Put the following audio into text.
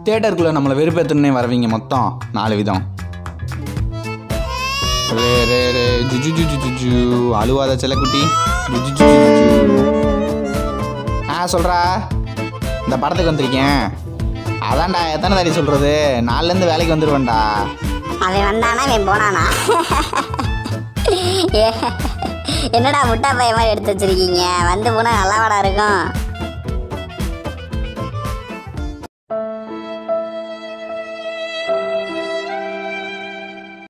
தியேட்டருக்குள்ளே நம்மளை வெறுப்பேற்றுனே வரவீங்க மொத்தம் 4 விதம். ரே ரே ரே ஜுஜு ஜுஜு ஜுஜு அழுவாத செல்லக்குட்டி ஜுஜு ஜுஜு ஜுஜு. சொல்கிறா இந்த படத்துக்கு வந்திருக்கேன். அதான்டா எத்தனை தாடி சொல்கிறது, 4லேருந்து வேலைக்கு வந்துடுவேன்டா. அவன் வந்தானா அவன் போனானா? என்னடா முட்டா பைய மாதிரி எடுத்து வச்சிருக்கீங்க, வந்து போனால் நல்லாவாடா இருக்கும்.